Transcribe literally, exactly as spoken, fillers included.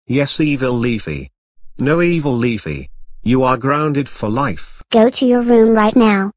Yes, evil Leafy. No, evil Leafy. You are grounded for life. Go to your room right now.